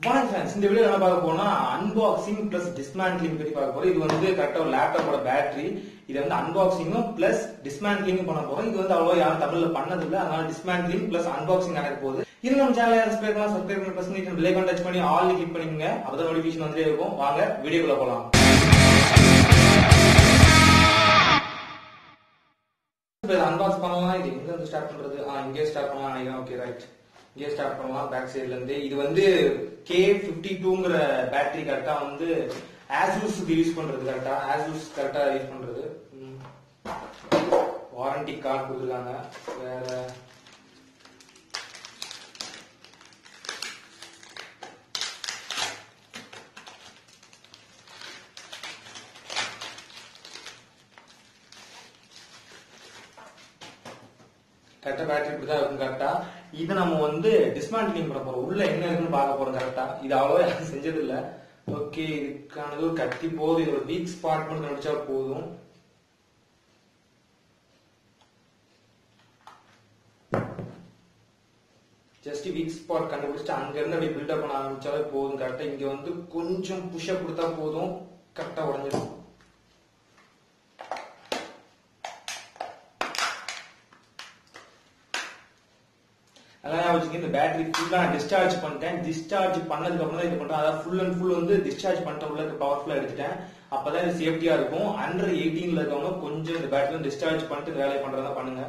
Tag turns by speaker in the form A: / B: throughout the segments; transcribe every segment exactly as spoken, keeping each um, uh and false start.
A: வணக்கம் ஃப்ரெண்ட்ஸ், இந்த வீடியோ என்ன பார்க்க போனா அன்பாக்சிங் பிளஸ் டிஸ்மேண்ட்லிங் பத்தி பார்க்க போறோம். இது வந்து கரெக்டா ஒரு லேப்டாப்போட பேட்டரி. இது வந்து அன்பாக்சிங்கும் பிளஸ் டிஸ்மேண்ட்லிங் பண்ண போறோம். இது வந்து அவ்வளவு யாரும் தமிழ்ல பண்ணது இல்ல, அதனால டிஸ்மேண்ட்லிங் பிளஸ் அன்பாக்சிங் நடக்க போகுது. இது நம்ம சேனலை சப்ஸ்கிரைப் பண்ணலாம், சப்ஸ்கிரைப் பண்ணி பிரஸ் பண்ணி பெல் ஐகான் டச் பண்ணி ஆல் கிளிக் பண்ணிக்கங்க. அப்பதான் நோட்டிபிகேஷன் வந்துட்டே இருக்கும். வாங்க வீடியோக்குள்ள போலாம். அன்பாக்ஸ் பண்ணலாம். இது எங்க இருந்து ஸ்டார்ட் பண்றது? ஆ இங்கே ஸ்டார்ட் பண்ணலாம். ஓகே ரைட், இங்கே ஸ்டார்ட் பண்ணலாம். பேக் சைடுல இருந்து. இது வந்து கே பிப்டி டூங்கிற பேட்டரி. கரெக்டா வந்து ஆசூஸ் யூஸ் பண்றது. கரெக்டா ஆசூஸ் கரெக்டா யூஸ் பண்றது. வாரண்டி கார்டு கொடுத்துருக்காங்க. வேற கரெக்டா பேட்டரி இப்படிதான் இருக்கும். கரெக்டா இது நம்ம வந்து டிஸ்மேண்ட்லிங் பண்ண போறோம். உள்ள என்ன இருக்குன்னு பார்க்க போறோம். கரெக்டா இது அவ்வளவா யாரும் செஞ்சது இல்ல. ஓகே, இதுக்கானது ஒரு கத்தி போதும். இதோட வீக் ஸ்பாட் மட்டும் கண்டுபிடிச்சா போதும். ஜஸ்ட் வீக் ஸ்பாட் கண்டுபிடிச்சிட்டு அங்க இருந்து அப்படியே பில்டப் பண்ண ஆரம்பிச்சாலே போதும். கரெக்டா இங்க வந்து கொஞ்சம் புஷ்அப் கொடுத்தா போதும், கரெக்டா உடஞ்சிடும். இந்த பேட்டரி ஃபுல்லா நான் டிஸ்சார்ஜ் பண்ணிட்டேன். டிஸ்சார்ஜ் பண்ணதுக்கு அப்புறம் தான் இது பண்றேன். அதாவது ஃபுல் அண்ட் ஃபுல் வந்து டிஸ்சார்ஜ் பண்ணிட்ட உள்ள பவர்ஃபுல்லா எடுத்துட்டேன். அப்பதான் இது சேஃப்டியா இருக்கும். அண்டர் எயிட்டீன்ல இருக்கவங்க கொஞ்சம் இந்த பேட்டரி டிஸ்சார்ஜ் பண்ணிட்டு வேலை பண்றதா பண்ணுங்க.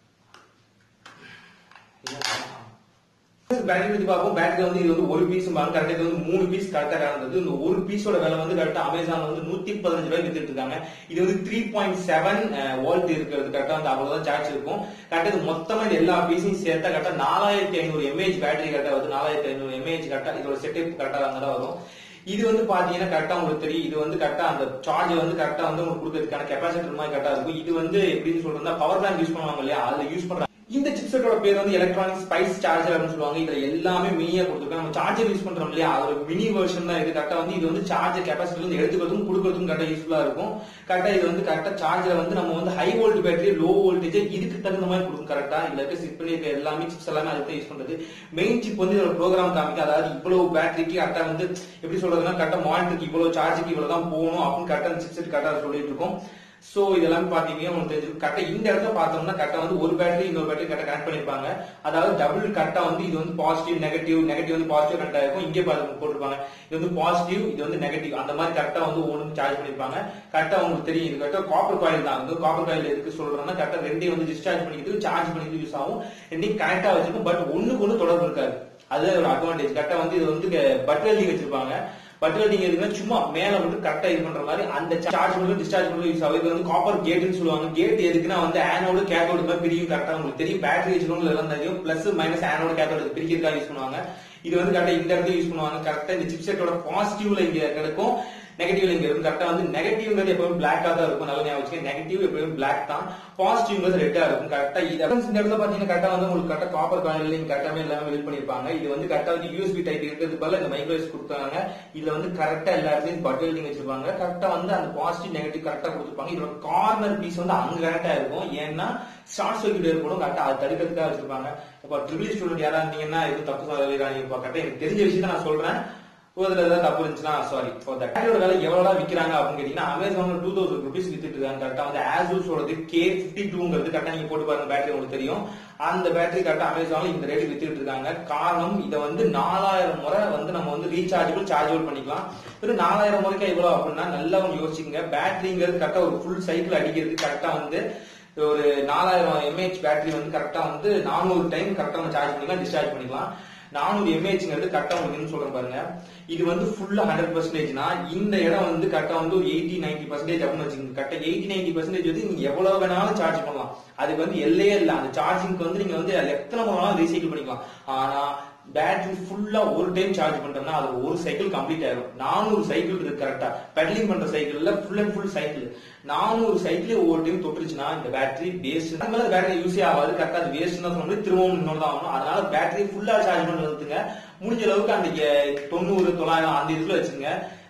A: பேட்டரி பத்தி பார்ப்போம். பேட்டரி வந்து இது வந்து ஒரு பீஸ் கரெக்டா, இது வந்து மூணு பீஸ் கரெக்டா கலந்தது. இந்த ஒரு பீஸோட விலை வந்து கரெக்டா அமேசான் வந்து நூத்தி பதினஞ்சு ரூபாய் வித்துட்டு இருக்காங்க. இது வந்து த்ரீ பாயிண்ட் செவன் வோல்ட் இருக்கிறது. கரெக்டா வந்து அவ்வளவுதான் சார்ஜ் இருக்கும். கரெக்டா இது மொத்தமா இது எல்லா பீஸையும் சேர்த்தா கரெக்டா நாலாயிரத்தி ஐநூறு எம்ஏஹெச் பேட்டரி கரெக்டா வந்து நாலாயிரத்தி ஐநூறு எம்ஏஹெச் கரெக்டா இதோட செட்டப் கரெக்டா அங்கதான் வரும். இது வந்து பாத்தீங்கன்னா கரெக்டா உங்களுக்கு தெரியும். இது வந்து கரெக்டா அந்த சார்ஜ் வந்து கரெக்டா வந்து உங்களுக்கு கொடுக்கறதுக்கான கெப்பாசிட்டர் மாதிரி கரெக்டா இருக்கும். இது வந்து எப்படின்னு சொல்றதா பவர் பேங்க் யூஸ் பண்ணுவாங்க இல்லையா, அதுல யூஸ் பண்றாங்க. இந்த சிப்செட்டோட பேர் வந்து எலக்ட்ரானிக் ஸ்பைஸ் சார்ஜர் அப்படின்னு சொல்லுவாங்க. இதுல எல்லாமே மினியா கொடுத்துருக்காங்க. நம்ம சார்ஜர் யூஸ் பண்றோம் இல்லையா, அது ஒரு மினி வெர்ஷன் தான் இது. கரெக்டா வந்து இது வந்து சார்ஜர் கெப்பாசிட்டி வந்து எடுத்துக்கிறதும் கொடுக்கறதும் கரெக்டா யூஸ்ஃபுல்லா இருக்கும். கரெக்டா இது வந்து கரெக்டா சார்ஜர் வந்து நம்ம வந்து high volt battery, low voltage இதுக்கு தகுந்த மாதிரி கொடுக்கும். கரெக்டா இதுல இருக்க சிப் பண்ணி இருக்க எல்லாமே சிப்ஸ் எல்லாமே அதுக்கு யூஸ் பண்றது. மெயின் சிப் வந்து இதோட ப்ரோக்ராம் காமிக்க, அதாவது இவ்வளவு பேட்டரிக்கு கரெக்டா வந்து எப்படி சொல்றதுன்னா கரெக்டா மானிட்டருக்கு இவ்வளவு சார்ஜுக்கு இவ்வளவு தான் போகணும் அப்படின்னு கரெக்டா சிப்செட் கரெக்டா சொல்லிட்டு இருக்கோம். சோ இதெல்லாம் பாத்தீங்கன்னா உங்களுக்கு தெரிஞ்சிருக்கும். கரெக்டா இந்த இடத்துல பார்த்தோம்னா கரெக்டா வந்து ஒரு பேட்டரி இன்னொரு பேட்டரி கரெக்டா கனெக்ட் பண்ணிருப்பாங்க. அதாவது டபுள் கரெக்டா வந்து இது வந்து பாசிட்டிவ் நெகட்டிவ், நெகட்டிவ் வந்து பாசிட்டிவ் கரெக்டா இருக்கும். இங்கே போட்டிருப்பாங்க இது வந்து பாசிட்டிவ், இது வந்து நெகட்டிவ், அந்த மாதிரி கரெக்டா வந்து ஒவ்வொன்று சார்ஜ் பண்ணிருப்பாங்க. கரெக்டா உங்களுக்கு தெரியும். இது கரெக்டா காப்பர் காயில் தான். வந்து காப்பர் காயில் எதுக்கு சொல்றேன்னா கரெக்டா ரெண்டையும் வந்து டிஸ்சார்ஜ் பண்ணிக்கிட்டு சார்ஜ் பண்ணிக்கிட்டு யூஸ் ஆகும். ரெண்டையும் கரெக்டா வச்சிருக்கும். பட் ஒண்ணுக்கு ஒண்ணு தொடர்பு இருக்காது. அதுதான் ஒரு அட்வான்டேஜ். கரெக்டா வந்து இது வந்து பட் வெல்டிங் வச்சிருப்பாங்க. பட் வெல்டிங் எதுக்குன்னா சும்மா மேல மட்டும் கரெக்டா இது பண்ற மாதிரி அந்த சார்ஜ் மட்டும் டிஸ்சார்ஜ் மட்டும் யூஸ் ஆகும். இது வந்து காப்பர் கேட்னு சொல்லுவாங்க. கேட் எதுக்குன்னா வந்து ஆனோடு கேத்தோடு மாதிரி பிரியும். கரெக்டா உங்களுக்கு தெரியும். பேட்டரி வச்சிருக்கவங்க எல்லாம் தெரியும். பிளஸ் மைனஸ் ஆனோடு கேத்தோடு பிரிக்கிறதுக்காக யூஸ் பண்ணுவாங்க. இது வந்து கரெக்டா இந்த இடத்துல யூஸ் பண்ணுவாங்க. கரெக்டா இந்த சிப்செட்டோட பாசிட்டிவ்ல இங்க கிடைக்கும், நெகட்டிவ்ல இங்க இருக்கும். கரெக்டா வந்து நெகட்டிவ்ங்கிறது எப்பவுமே பிளாக்கா தான் இருக்கும். நல்லா ஞாபகம் வச்சுக்க. நெகட்டிவ் எப்பவுமே பிளாக் தான், பாசிட்டிவ்ங்கிறது ரெட்டா இருக்கும். கரெக்டா இது இந்த இடத்துல பாத்தீங்கன்னா கரெக்டா வந்து உங்களுக்கு கரெக்டா காப்பர் காயில் இங்க கரெக்டாவே எல்லாமே பில்ட் பண்ணிருப்பாங்க. இது வந்து கரெக்டா வந்து யூஎஸ்பி டைப் இருக்கிறது பதிலா இந்த மைக்ரோஎஸ் கொடுத்தாங்க. இதுல வந்து கரெக்டா எல்லா இடத்துலயும் பட் வெல்டிங் வச்சிருப்பாங்க. கரெக்டா வந்து அந்த பாசிட்டிவ் நெகட்டிவ் கரெக்டா கொடுத்துருப்பாங்க. இதோட கார்னர் பீஸ் வந்து அங்க கரெக்டா இருக்கும். ஏன்னா ஷார்ட் சர்க்யூட் ஏற்படும். கரெக்டா அது தடுக்கிறதுக்காக வச்சிருப்பாங்க. இப்ப ட்ரிபிள் ஸ்டூடெண்ட் யாரா இருந்தீங்கன்னா எதுவும் தப்பு சொல்லிடுறாங்க. கரெக்டா எனக்கு தெரிஞ்ச விஷயத்த நான் சொல்றேன். ஏதாவது தப்பு இருந்துச்சுன்னா சாரி. பேட்டரியோட விலை எவ்வளவு விக்கிறாங்க அப்படின்னு கேட்டீங்கன்னா அமேசான்ல டூ தௌசண்ட் ருபீஸ் வித்துட்டு இருக்காங்க. கரெக்டா வந்து ஆசூஸோடது கே பிப்டி டூங்கிறது கரெக்டா நீங்க போட்டு பாருங்க. பேட்டரி உங்களுக்கு தெரியும். அந்த பேட்டரி கரெக்டா அமேசான்ல இந்த ரேட்டு வித்துட்டு இருக்காங்க. காரணம் இதை வந்து நாலாயிரம் முறை வந்து நம்ம வந்து ரீசார்ஜபிள் சார்ஜபிள் பண்ணிக்கலாம். வெறும் நாலாயிரம் முறைக்கு எவ்வளவு அப்படின்னா நல்லா யோசிச்சுங்க. பேட்டரிங்கிறது கரெக்டா ஒரு ஃபுல் சைக்கிள் அடிக்கிறது கரெக்டா வந்து ஒரு நாலாயிரம் எம்ஏஹெச் பேட்டரி வந்து கரெக்டா வந்து நானூறு டைம் கரெக்டா சார்ஜ் பண்ணிக்கலாம், டிஸ்சார்ஜ் பண்ணிக்கலாம். நானூறு எம்ஏஹெச்ங்கிறது கரெக்டா உங்களுக்கு சொல்றேன் பாருங்க. இது வந்து ஃபுல்லா ஹண்ட்ரட் பர்சன்டேஜ்னா இந்த இடம் வந்து கரெக்டா வந்து ஒரு எயிட்டி நைன்டி பர்சன்டேஜ் அப்படின்னு வச்சுக்கோங்க. கரெக்டா எயிட்டி நைன்டி பர்சன்டேஜ் வந்து நீங்க எவ்வளவு வேணாலும் சார்ஜ் பண்ணலாம். அதுக்கு வந்து எல்லையே இல்ல. அந்த சார்ஜிங்க்கு வந்து நீங்க வந்து எத்தனை வேணாலும் ரீசைக்கிள் பண்ணிக்கலாம். ஆனா பேட்டரி ஃபுல்லா ஒரு டைம் சார்ஜ் பண்றோம்னா அது ஒரு சைக்கிள் கம்ப்ளீட் ஆயிடும். நானூறு சைக்கிள் இருக்கு. கரெக்டா பெடலிங் பண்ற சைக்கிள்ல ஃபுல் அண்ட் ஃபுல் சைக்கிள் நானூறு சைக்கிள் ஒவ்வொரு டைம் தொட்டுருச்சுன்னா இந்த பேட்டரி வேஸ்ட். பேட்டரி யூஸே ஆகாது. கரெக்டா அது வேஸ்ட் தான் சொல்லி திரும்பவும் இன்னொரு தான் ஆகணும். அதனால பேட்டரி ஃபுல்லா சார்ஜ் பண்றதுங்க முடிஞ்ச அளவுக்கு அந்த தொண்ணூறு தொள்ளாயிரம் அந்த இதுல வச்சுங்க.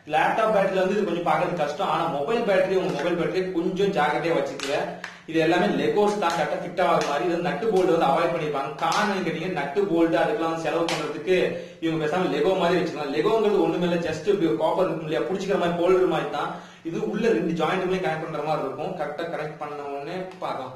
A: லேப்டாப் பேட்டரியில வந்து இது கொஞ்சம் பாக்குறது கஷ்டம். ஆனா மொபைல் பேட்டரி உங்க மொபைல் பேட்டரி கொஞ்சம் ஜாக்கிரதையா வச்சுக்கங்க. இது எல்லாமே லெகோஸ் தான், கரெக்டா ஃபிட் ஆகிற மாதிரி. இது நட்டு போல்ட் வந்து அவாய்ட் பண்ணிருப்பாங்க. காரணம் கேட்டீங்கன்னா நட்டு போல்ட் அதுக்கெல்லாம் வந்து செலவு பண்றதுக்கு இவங்க பேசாம லெகோ மாதிரி வச்சுக்கலாம். லெகோங்கிறது ஒண்ணுமே இல்ல, ஜஸ்ட் காப்பர் இருக்கும் இல்லையா, புடிச்சிக்கிற மாதிரி ஹோல்டர் மாதிரி தான். இது உள்ள ரெண்டு ஜாயிண்ட்டுமே கனெக்ட் பண்ற மாதிரி இருக்கும். கரெக்டா கனெக்ட் பண்ண உடனே பார்க்கலாம்.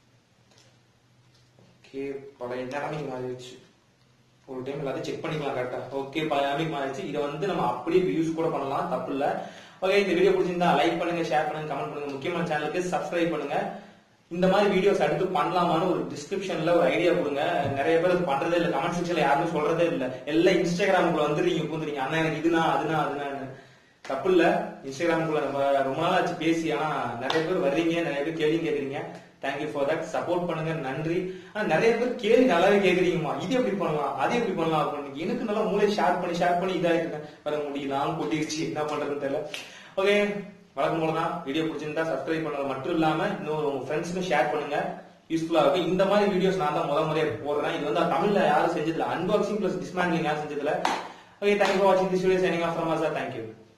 A: ஓகே, பழைய டேமிங் மாறிடுச்சு. ஒரு டைம் எல்லாத்தையும் செக் பண்ணிக்கலாம் கரெக்டா. ஓகே, பழைய மாறிடுச்சு. இதை வந்து நம்ம அப்படியே யூஸ் கூட பண்ணலாம், தப்பு இல்ல. ஓகே, இந்த வீடியோ பிடிச்சிருந்தா லைக் பண்ணுங்க, ஷேர் பண்ணுங்க, கமெண்ட் பண்ணுங்க. முக்கியமான சேனலுக்கு சப்ஸ்கிரைப் பண்ணுங்க. இந்த மாதிரி வீடியோஸ் அடுத்து பண்ணலாமான்னு ஒரு டிஸ்கிரிப்ஷன்ல ஒரு ஐடியா கொடுங்க. நிறைய பேர் அது பண்றதே இல்ல, கமெண்ட் செக்ஷன்ல யாருமே சொல்றதே இல்ல. எல்லாம் இன்ஸ்டாகிராமுக்குள்ள வந்து நீங்க பூந்துறீங்க, அண்ணா எனக்கு இதுனா அதுனா அதுனான்னு. தப்பு இல்ல, இன்ஸ்டாகிராமுக்குள்ள நம்ம ரொம்ப நாள் ஆச்சு பேசி. ஆனா நிறைய பேர் வர்றீங்க, நிறைய பேர் கேள்வி கேக்குறீங்க. Thank you for that. சப்போர்ட் பண்ணுங்க, நன்றி. ஆனா நிறைய பேர் கேள்வி நல்லாவே கேக்குறீங்கம்மா, இது எப்படி பண்ணலாம் அது எப்படி பண்ணலாம் அப்படின்னு. எனக்கு நல்லா மூளை ஷேர் பண்ணி ஷேர் பண்ணி இதாயிருக்கேன். வர முடியலாம் கொட்டிருச்சு, என்ன பண்றதுன்னு தெரியல. ஓகே, வழக்கம் போலதான். வீடியோ பிடிச்சிருந்தா சப்ஸ்கிரைப் பண்ணது மட்டும் இல்லாம இன்னொரு உங்க ஃப்ரெண்ட்ஸுக்கும் ஷேர் பண்ணுங்க, யூஸ்ஃபுல்லா இருக்கும். இந்த மாதிரி வீடியோஸ் நான் தான் முதல் முறையா போடுறேன். இது வந்து தமிழ்ல யாரும் செஞ்சதில்ல, அன்பாக்சிங் பிளஸ் டிஸ்மேண்ட்லிங் யாரும் செஞ்சதில்ல. ஓகே, தேங்க்யூ ஃபார் வாட்சிங் this video. Signing off from us. Thank you.